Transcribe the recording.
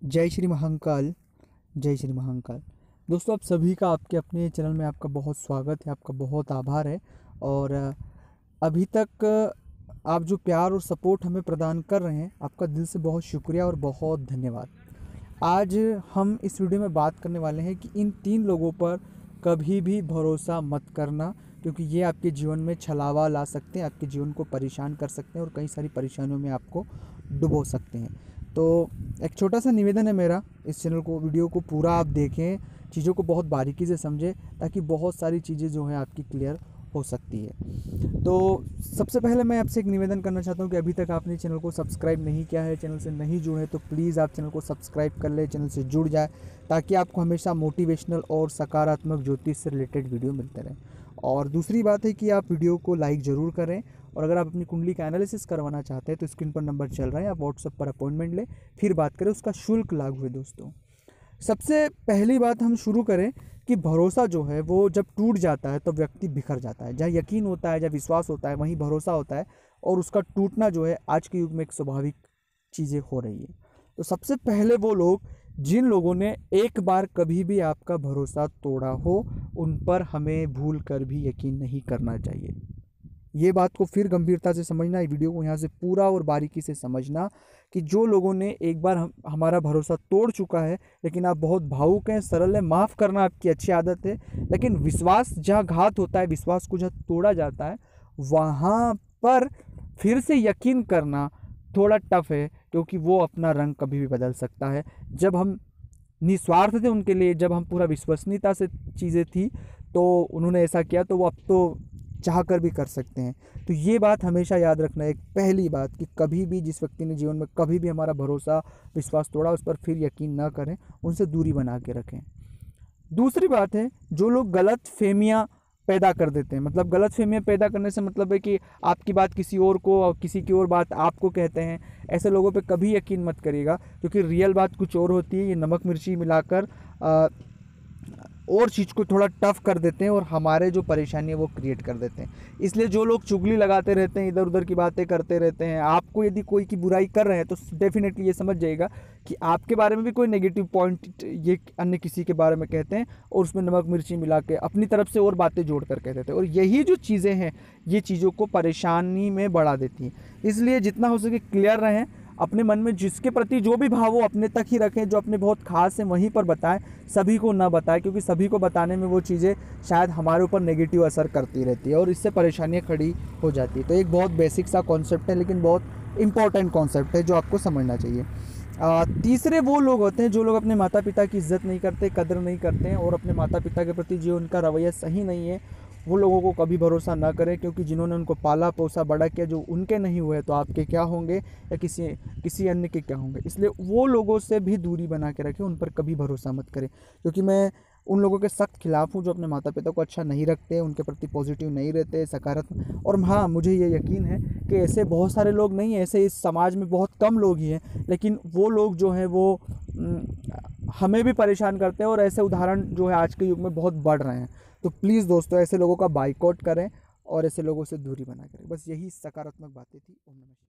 जय श्री महाकाल। जय श्री महाकाल। दोस्तों, आप सभी का आपके अपने चैनल में आपका बहुत स्वागत है, आपका बहुत आभार है। और अभी तक आप जो प्यार और सपोर्ट हमें प्रदान कर रहे हैं, आपका दिल से बहुत शुक्रिया और बहुत धन्यवाद। आज हम इस वीडियो में बात करने वाले हैं कि इन 3 लोगों पर कभी भी भरोसा मत करना, क्योंकि ये आपके जीवन में छलावा ला सकते हैं, आपके जीवन को परेशान कर सकते हैं और कई सारी परेशानियों में आपको डुबो सकते हैं। तो एक छोटा सा निवेदन है मेरा, इस चैनल को, वीडियो को पूरा आप देखें, चीज़ों को बहुत बारीकी से समझें, ताकि बहुत सारी चीज़ें जो हैं आपकी क्लियर हो सकती है। तो सबसे पहले मैं आपसे एक निवेदन करना चाहता हूं कि अभी तक आपने चैनल को सब्सक्राइब नहीं किया है, चैनल से नहीं जुड़े, तो प्लीज़ आप चैनल को सब्सक्राइब कर ले, चैनल से जुड़ जाए, ताकि आपको हमेशा मोटिवेशनल और सकारात्मक ज्योतिष से रिलेटेड वीडियो मिलते रहें। और दूसरी बात है कि आप वीडियो को लाइक ज़रूर करें, और अगर आप अपनी कुंडली का एनालिसिस करवाना चाहते हैं तो स्क्रीन पर नंबर चल रहा है, आप व्हाट्सएप पर अपॉइंटमेंट लें, फिर बात करें। उसका शुल्क लागू है। दोस्तों, सबसे पहली बात हम शुरू करें कि भरोसा जो है वो जब टूट जाता है तो व्यक्ति बिखर जाता है। जहाँ यकीन होता है, जहाँ विश्वास होता है, वहीं भरोसा होता है, और उसका टूटना जो है आज के युग में एक स्वाभाविक चीज़ें हो रही है। तो सबसे पहले वो लोग जिन लोगों ने एक बार कभी भी आपका भरोसा तोड़ा हो, उन पर हमें भूल कर भी यकीन नहीं करना चाहिए। ये बात को फिर गंभीरता से समझना, ये वीडियो को यहाँ से पूरा और बारीकी से समझना कि जो लोगों ने एक बार हमारा भरोसा तोड़ चुका है, लेकिन आप बहुत भावुक हैं, सरल हैं, माफ़ करना आपकी अच्छी आदत है, लेकिन विश्वास जहाँ घात होता है, विश्वास को जहाँ तोड़ा जाता है, वहाँ पर फिर से यकीन करना थोड़ा टफ है, क्योंकि वो अपना रंग कभी भी बदल सकता है। जब हम निस्वार्थ थे उनके लिए, जब हम पूरा विश्वसनीयता से चीज़ें थी, तो उन्होंने ऐसा किया, तो वो अब तो चाह कर भी कर सकते हैं। तो ये बात हमेशा याद रखना है, एक पहली बात, कि कभी भी जिस व्यक्ति ने जीवन में कभी भी हमारा भरोसा विश्वास तोड़ा, उस पर फिर यकीन ना करें, उनसे दूरी बना के रखें। दूसरी बात है, जो लोग गलत फहमियाँ पैदा कर देते हैं, मतलब गलत फहमियाँ पैदा करने से मतलब है कि आपकी बात किसी और को और किसी की और बात आपको कहते हैं। ऐसे लोगों पे कभी यकीन मत करिएगा, क्योंकि रियल बात कुछ और होती है। ये नमक मिर्ची मिलाकर और चीज़ को थोड़ा टफ कर देते हैं और हमारे जो परेशानी है वो क्रिएट कर देते हैं। इसलिए जो लोग चुगली लगाते रहते हैं, इधर उधर की बातें करते रहते हैं, आपको यदि कोई की बुराई कर रहे हैं, तो डेफिनेटली ये समझ जाइएगा कि आपके बारे में भी कोई नेगेटिव पॉइंट ये अन्य किसी के बारे में कहते हैं, और उसमें नमक मिर्ची मिला के अपनी तरफ से और बातें जोड़ कर कहते थे। और यही जो चीज़ें हैं, ये चीज़ों को परेशानी में बढ़ा देती हैं। इसलिए जितना हो सके क्लियर रहें, अपने मन में जिसके प्रति जो भी भाव हो अपने तक ही रखें, जो अपने बहुत खास है वहीं पर बताएं, सभी को ना बताएं, क्योंकि सभी को बताने में वो चीज़ें शायद हमारे ऊपर नेगेटिव असर करती रहती है और इससे परेशानियां खड़ी हो जाती है। तो एक बहुत बेसिक सा कॉन्सेप्ट है, लेकिन बहुत इंपॉर्टेंट कॉन्सेप्ट है जो आपको समझना चाहिए। तीसरे वो लोग होते हैं जो लोग अपने माता पिता की इज्जत नहीं करते, कदर नहीं करते हैं, और अपने माता पिता के प्रति जो उनका रवैया सही नहीं है, वो लोगों को कभी भरोसा ना करें, क्योंकि जिन्होंने उनको पाला पोसा बड़ा किया, जो उनके नहीं हुए तो आपके क्या होंगे, या किसी अन्य के क्या होंगे। इसलिए वो लोगों से भी दूरी बना के रखें, उन पर कभी भरोसा मत करें, क्योंकि मैं उन लोगों के सख्त खिलाफ हूँ जो अपने माता पिता को अच्छा नहीं रखते, उनके प्रति पॉजिटिव नहीं रहते, सकारात्मक। और हाँ, मुझे ये यकीन है कि ऐसे बहुत सारे लोग नहीं हैं, ऐसे इस समाज में बहुत कम लोग ही हैं, लेकिन वो लोग जो हैं वो हमें भी परेशान करते हैं, और ऐसे उदाहरण जो है आज के युग में बहुत बढ़ रहे हैं। तो प्लीज़ दोस्तों, ऐसे लोगों का बाइकआउट करें और ऐसे लोगों से दूरी बना करें। बस यही सकारात्मक बातें थी। ओम नमः शिवाय।